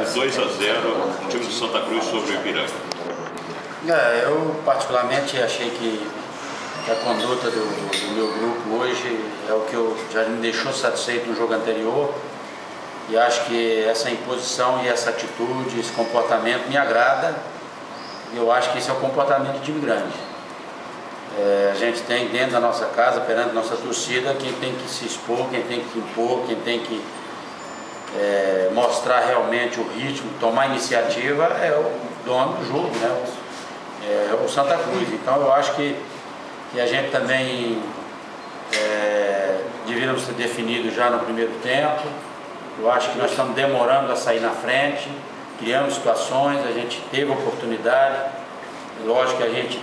2 a 0 no time do Santa Cruz sobre o Ipiranga. Eu particularmente achei que a conduta do meu grupo hoje é o que já me deixou satisfeito no jogo anterior, e acho que essa imposição e essa atitude, esse comportamento me agrada, e eu acho que esse é o comportamento de time grande. A gente tem dentro da nossa casa, perante nossa torcida, quem tem que se expor, quem tem que impor, quem tem que mostrar realmente o ritmo, tomar iniciativa é o dono do jogo, né? É o Santa Cruz. Então eu acho que a gente também deveríamos ter definido já no primeiro tempo. Eu acho que nós estamos demorando a sair na frente, criando situações, a gente teve oportunidade. Lógico que a gente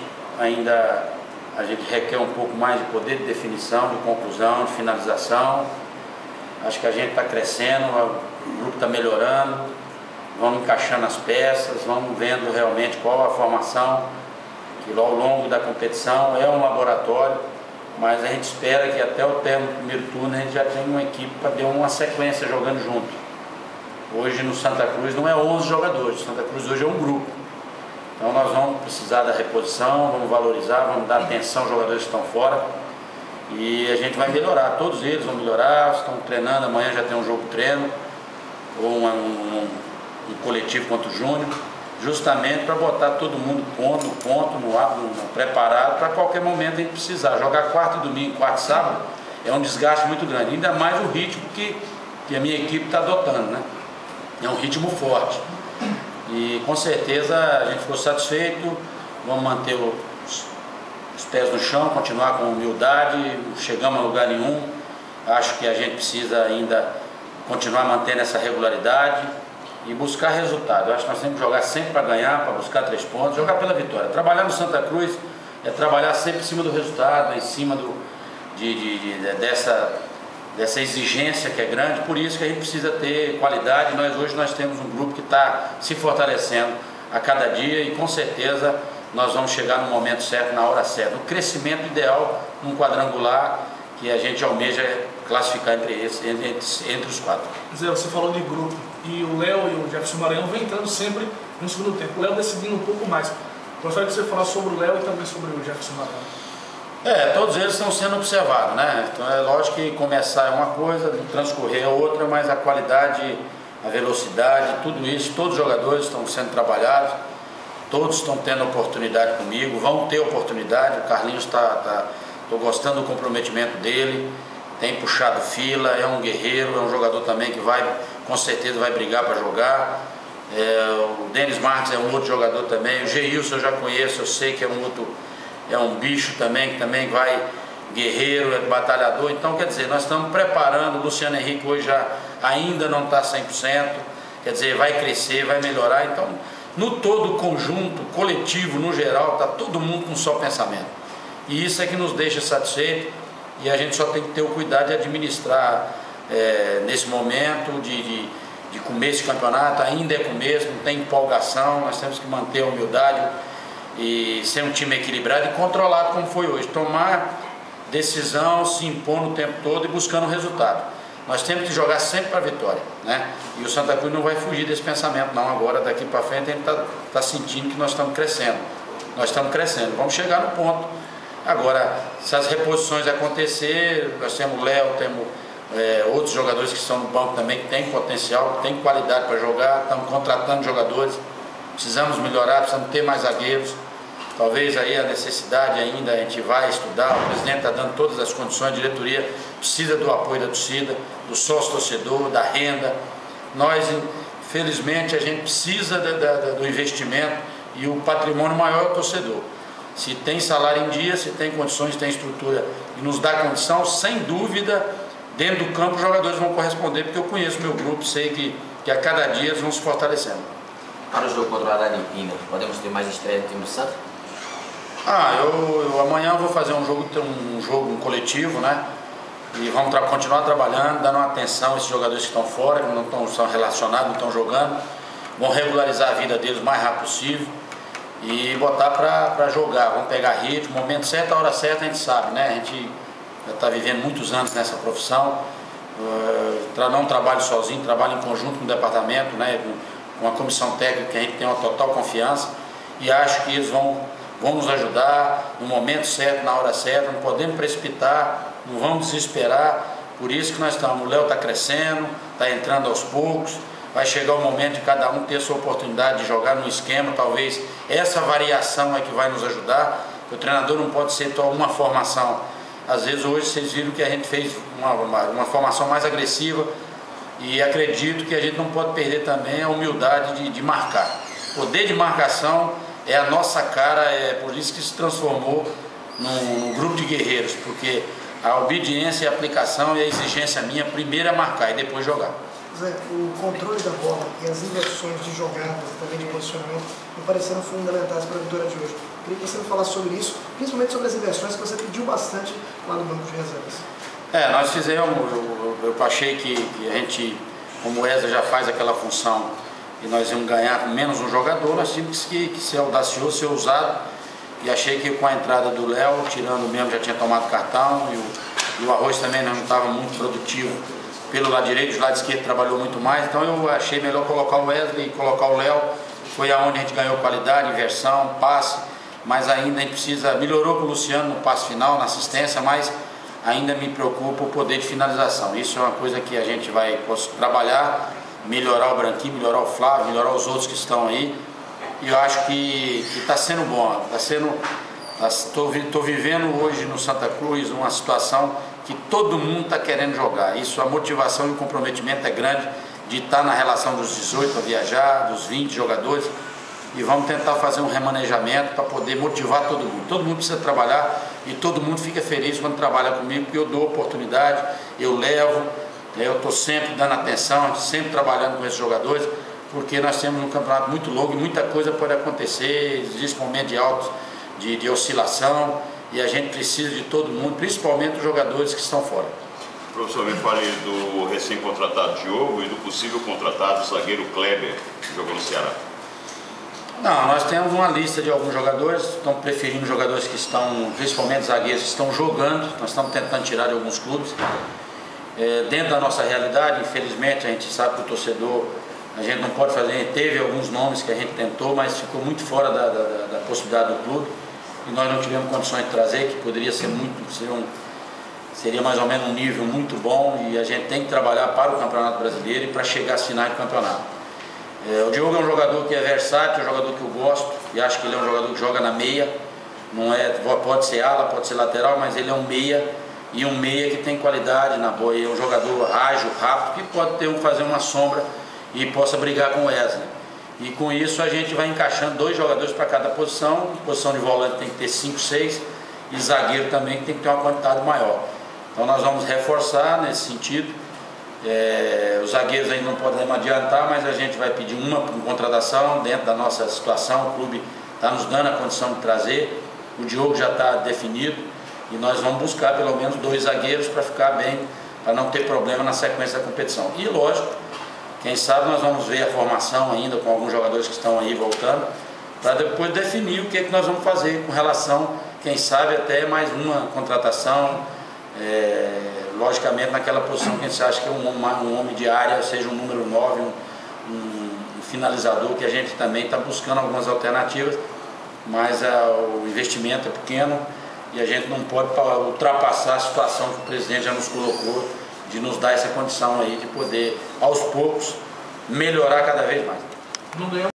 requer um pouco mais de poder de definição, de conclusão, de finalização. Acho que a gente está crescendo, o grupo está melhorando, vamos encaixando as peças, vamos vendo realmente qual a formação, que ao longo da competição é um laboratório, mas a gente espera que até o término do primeiro turno a gente já tenha uma equipe para ter uma sequência jogando junto. Hoje no Santa Cruz não é 11 jogadores, o Santa Cruz hoje é um grupo. Então nós vamos precisar da reposição, vamos valorizar, vamos dar atenção aos jogadores que estão fora. E a gente vai melhorar, todos eles vão melhorar, estão treinando, amanhã já tem um jogo treino, ou um coletivo contra o Júnior, justamente para botar todo mundo preparado para qualquer momento a gente precisar. Jogar quarta e domingo, quarta e sábado, é um desgaste muito grande, ainda mais o ritmo que a minha equipe está adotando, né? É um ritmo forte. E com certeza a gente ficou satisfeito, vamos manter os pés no chão, continuar com humildade, não chegamos a lugar nenhum. Acho que a gente precisa ainda continuar mantendo essa regularidade e buscar resultado. Eu acho que nós temos que jogar sempre para ganhar, para buscar 3 pontos, jogar pela vitória. Trabalhar no Santa Cruz é trabalhar sempre em cima do resultado, em cima dessa exigência que é grande. Por isso que a gente precisa ter qualidade. Hoje nós temos um grupo que está se fortalecendo a cada dia e com certeza nós vamos chegar no momento certo, na hora certa. O crescimento ideal num quadrangular que a gente almeja classificar entre os 4. Zé, você falou de grupo, e o Léo e o Jefferson Maranhão vem entrando sempre no segundo tempo. O Léo decidindo um pouco mais. Gostaria que você falasse sobre o Léo e também sobre o Jefferson Maranhão. Todos eles estão sendo observados, né? Então é lógico que começar é uma coisa, transcorrer é outra, mas a qualidade, a velocidade, tudo isso, todos os jogadores estão sendo trabalhados. Todos estão tendo oportunidade comigo, vão ter oportunidade. O Carlinhos estou gostando do comprometimento dele, tem puxado fila, é um guerreiro, é um jogador também que com certeza vai brigar para jogar. O Denis Marques é um outro jogador também, o Geilson eu já conheço, eu sei que é um bicho também, que também vai guerreiro, é batalhador. Então quer dizer, nós estamos preparando. O Luciano Henrique hoje ainda não está 100%, quer dizer, vai crescer, vai melhorar. Então no todo, conjunto, coletivo, no geral, está todo mundo com um só pensamento. E isso é que nos deixa satisfeitos, e a gente só tem que ter o cuidado de administrar nesse momento de começo de campeonato. Ainda é começo, não tem empolgação, nós temos que manter a humildade e ser um time equilibrado e controlado como foi hoje. Tomar decisão, se impor no tempo todo e buscando o resultado. Nós temos que jogar sempre para a vitória, né? E o Santa Cruz não vai fugir desse pensamento não. Agora, daqui para frente, a gente está sentindo que nós estamos crescendo. Nós estamos crescendo, vamos chegar no ponto. Agora, se as reposições acontecer, nós temos o Léo, temos outros jogadores que estão no banco também, que têm potencial, que têm qualidade para jogar, estamos contratando jogadores, precisamos melhorar, precisamos ter mais zagueiros. Talvez aí a necessidade ainda, a gente vai estudar, o presidente está dando todas as condições, a diretoria precisa do apoio da torcida, do sócio torcedor, da renda. Nós, infelizmente, a gente precisa do investimento, e o patrimônio maior é o torcedor. Se tem salário em dia, se tem condições, tem estrutura e nos dá condição, sem dúvida, dentro do campo os jogadores vão corresponder, porque eu conheço o meu grupo, sei que a cada dia eles vão se fortalecendo. Para o jogo contra o Araripina, podemos ter mais estreia do time do Santa? Amanhã eu vou fazer um jogo coletivo, né? E vamos continuar trabalhando, dando atenção a esses jogadores que estão fora, que não são relacionados, não estão jogando. Vão regularizar a vida deles o mais rápido possível e botar para jogar. Vamos pegar ritmo, momento certo, a hora certa a gente sabe, né? A gente já está vivendo muitos anos nessa profissão. Não trabalho sozinho, trabalho em conjunto com o departamento, né? com a comissão técnica, que a gente tem uma total confiança, e acho que eles vão nos ajudar no momento certo, na hora certa. Não podemos precipitar, não vamos desesperar. Por isso que nós estamos, o Léo está crescendo, está entrando aos poucos, vai chegar o momento de cada um ter sua oportunidade de jogar no esquema. Talvez essa variação é que vai nos ajudar. O treinador não pode ser só uma formação. Às vezes hoje vocês viram que a gente fez uma formação mais agressiva, e acredito que a gente não pode perder também a humildade de marcar. O poder de marcação é a nossa cara, é por isso que se transformou num grupo de guerreiros, porque a obediência e a aplicação e a exigência minha, primeiro é marcar e depois jogar. Zé, o controle da bola e as inversões de jogadas, também de posicionamento, me pareceram fundamentais para a vitória de hoje. Queria que você me falasse sobre isso, principalmente sobre as inversões que você pediu bastante lá no banco de reservas. Nós fizemos, eu achei que a gente, como o Wesley já faz aquela função e nós íamos ganhar com menos um jogador, nós tínhamos que ser audacioso, ser ousado, e achei que com a entrada do Léo, tirando o mesmo, já tinha tomado cartão, e o Arroz também não estava muito produtivo pelo lado direito, o lado esquerdo trabalhou muito mais, então eu achei melhor colocar o Wesley e colocar o Léo. Foi aonde a gente ganhou qualidade, inversão, passe, mas ainda a gente precisa, melhorou com o Luciano no passe final, na assistência, mas ainda me preocupa o poder de finalização. Isso é uma coisa que a gente vai trabalhar, melhorar o Branquinho, melhorar o Flávio, melhorar os outros que estão aí, e eu acho que está sendo bom, estou vivendo hoje no Santa Cruz uma situação que todo mundo está querendo jogar. Isso, a motivação e o comprometimento é grande de estar na relação dos 18 a viajar, dos 20 jogadores, e vamos tentar fazer um remanejamento para poder motivar todo mundo. Todo mundo precisa trabalhar e todo mundo fica feliz quando trabalha comigo, porque eu dou oportunidade, eu levo, eu estou sempre dando atenção, sempre trabalhando com esses jogadores, porque nós temos um campeonato muito longo e muita coisa pode acontecer, existe momentos de altos, de oscilação, e a gente precisa de todo mundo, principalmente os jogadores que estão fora. Professor, me fale do recém-contratado Diogo e do possível contratado zagueiro Kleber, que jogou no Ceará. Não, nós temos uma lista de alguns jogadores, estamos preferindo jogadores que estão, principalmente zagueiros, que estão jogando, nós estamos tentando tirar de alguns clubes. Dentro da nossa realidade, infelizmente, a gente sabe que o torcedor, a gente não pode fazer, teve alguns nomes que a gente tentou, mas ficou muito fora da possibilidade do clube, e nós não tivemos condições de trazer, que poderia ser seria mais ou menos um nível muito bom, e a gente tem que trabalhar para o Campeonato Brasileiro e para chegar às finais do campeonato. O Diogo é um jogador que é versátil, é um jogador que eu gosto, e acho que ele é um jogador que joga na meia, pode ser ala, pode ser lateral, mas ele é um meia, e um meia que tem qualidade na boa, é um jogador ágil, rápido, que pode fazer uma sombra e possa brigar com o Wesley. E com isso a gente vai encaixando 2 jogadores para cada posição. Posição de volante tem que ter 5, 6, e zagueiro também tem que ter uma quantidade maior. Então nós vamos reforçar nesse sentido. Os zagueiros ainda não podemos adiantar, mas a gente vai pedir uma contratação dentro da nossa situação. O clube está nos dando a condição de trazer. O Diogo já está definido, e nós vamos buscar pelo menos 2 zagueiros para ficar bem, para não ter problema na sequência da competição. E lógico, quem sabe nós vamos ver a formação ainda com alguns jogadores que estão aí voltando, para depois definir o que nós vamos fazer com relação, quem sabe até mais uma contratação, logicamente naquela posição que a gente acha que é um homem de área, seja um número 9, um finalizador, que a gente também está buscando algumas alternativas, mas o investimento é pequeno e a gente não pode ultrapassar a situação que o presidente já nos colocou, de nos dar essa condição aí de poder, aos poucos, melhorar cada vez mais. Não ganhamos